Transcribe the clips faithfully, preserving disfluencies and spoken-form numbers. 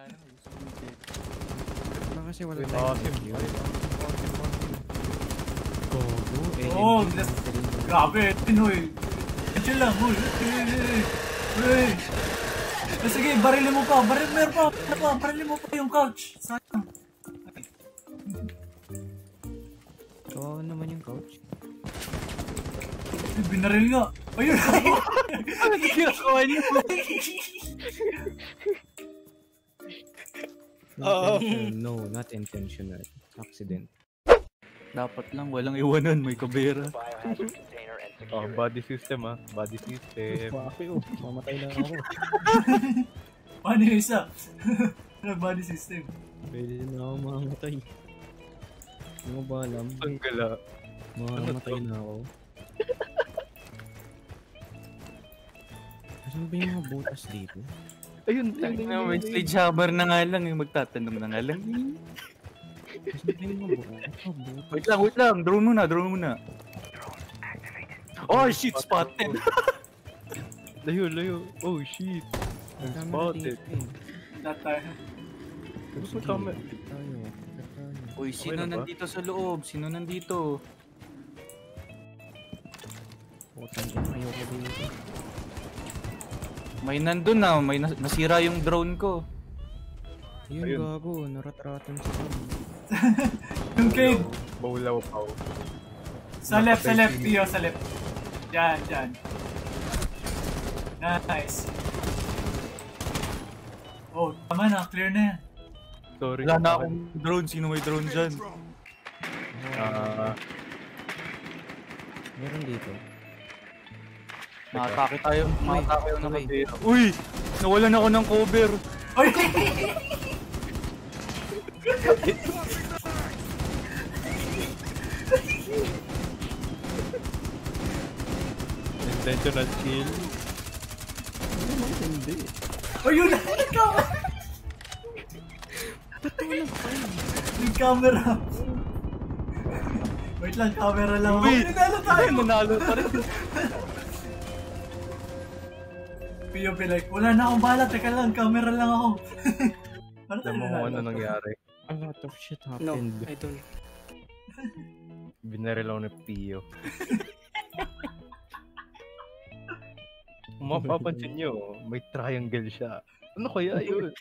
Kaya lang, gusto mo i-check. Wala kasi wala Wait, tayong awesome. review. Gogo, eh. Oh, grabe, Pinoy. Chill lang, uy. Uy. Sige, barilin mo pa. Baril, meron pa. Meron pa. Barilin mo pa yung couch. Sayang. Oo naman yung couch. Binaril nga. Ayun. Ano ginagawa niyo? Um, no, not intentional. Accident. Dapat lang, walang iwanan, may kabera. Oh, body system ah. Body system. Bakit oh, mamatay na ako. Paano yung isa? Body system. Pwede na ako mamatay. Hindi mo ba alam? Ang gala. Mamamatay na ako. Asan ba yung mga butas dito? Ayun, Tangina, may sledgehammer na nga lang, yung magtatanong na nga lang. Asan ba yung mga butas? Oh, butas. Wait lang, wait lang, drone muna, drone muna. Oh shit, spotted! Layo, layo. Oh shit. I'm Camera spotted. dito eh. Lahat tayo. Gusto mo kami? Ikot tayo, ikot tayo. Uy, sino Okay na ba? nandito sa loob? Sino nandito? Putang ina, ayoko dito. May nandun na, may nas nasira yung drone ko. Ayun, Ayun. gago, naratratan sa kami. Yung cave. Bawlaw pa. Sa left, sa left, Tio, sa left. Diyan, diyan. Nice. Oh, tama na, clear na yan. Sorry. Wala na akong drone, sino may drone dyan? Ah, Meron dito. Makatake tayo, makatake tayo ng okay. kabera. Uy! Nawalan ako ng cover! Oy! intentional kill. Hindi. Ayun na! Yung camera! Wait lang, camera lang ako. Wait! Nanalo tayo! Nanalo pa rin. Pio be like, wala na akong bala, teka lang, camera lang ako. Ano tayo Alam mo kung nanalo? ano nangyari. A lot of shit No, happened. I don't. Binaril ako ni Pio. Kung mapapansin nyo, may triangle siya. Ano kaya yun?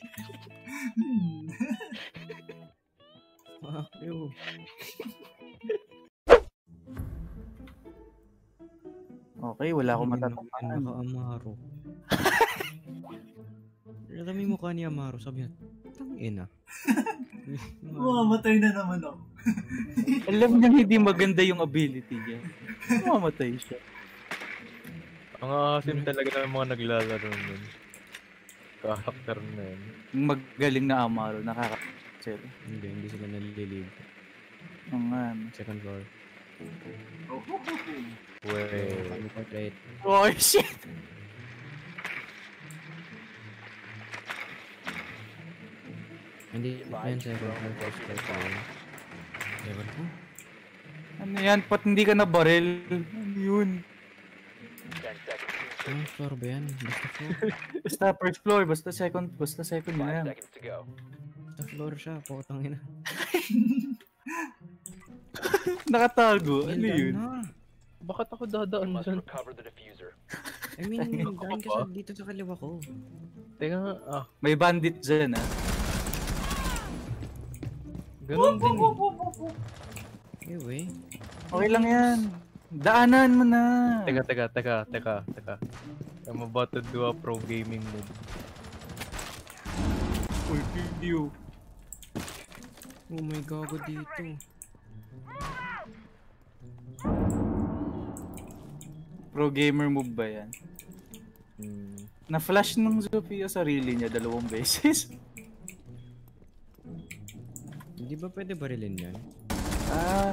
Fuck you. Okay, wala akong Ano matatangan. naka-Amaro. Alam mo yung mukha ni Amaro, sabi niya, tangina. Mamamatay na naman ako. Alam niya hindi maganda yung ability niya. Mamatay siya. Ang asim talaga ng mga naglalaro nun. Character na yun. Yung magaling na Amaro, nakaka-sell. Hindi, hindi sila nalililig. Oo nga. Second floor. Wey. Kami portrait. Oh shit! Hindi, yan second floor, first floor pa yun. Ewan ko. Ano yan? Pat hindi ka na baril? Ano yun? Anong floor ba yan? Basta floor. Basta first floor, basta second, basta second na yan. Basta floor siya, putang ina. Nakatago, ano Yan, yun? na. Bakit ako dadaan dyan? I mean, daan ka sa dito sa kaliwa ko. Teka nga, ah, May bandit dyan ah. ganun din eh. Anyway. Okay lang yan. Daanan mo na. Teka, teka, teka, teka, teka. I'm about to do a pro gaming move. Uy, video. Oh my gago dito. Pro gamer move ba yan? Hmm. Na-flash ng Zofia sarili niya dalawang beses. Hindi ba pwede barilin yan? Ah,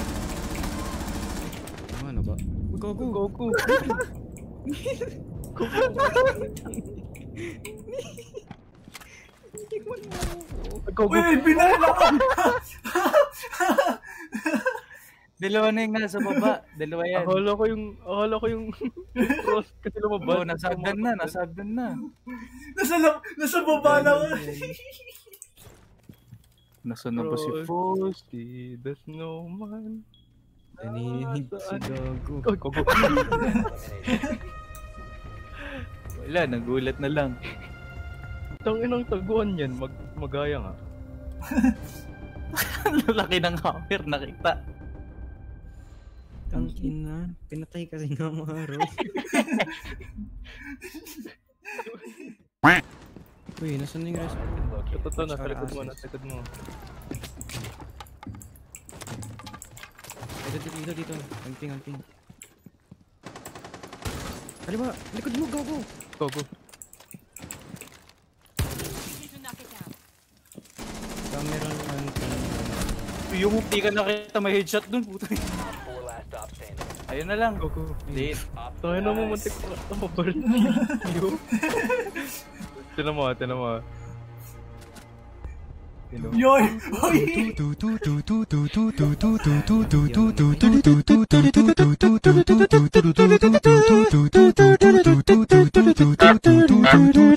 Ano ba? Gago! Goku. Hindi ko na. Goku. Uy, binaril ako! Dalawa na yung nasa baba. Dalawa yan. Akala ko yung, akala ko yung cross kasi lumabas. Oo, nasagdan na, nasagdan na. Nasa, la- nasa baba na ako. Nasa na ba si Fo? Frosty the Snowman. Naninig si Gago. Ay, kago. Wala, nagulat na lang. Tanginang taguan yan, mag magaya nga. Laki ng hammer, nakita. Ang ina. Pinatay kasi nga mga araw. Uy, nasan na yung rest? Ito to, nasa likod mo, nasa likod mo. Dito, dito, dito, dito. Amping, amping. Kaliwa, likod mo, Gago. Go, go. Camera amping. Yung hindi ka nakita may headshot dun, puto. Ayun na lang. Go, go. Late. Tayo na mo, muntik ko na barbecue. Tinan mo, tinan mo. Tinan mo. Yoy! Oy!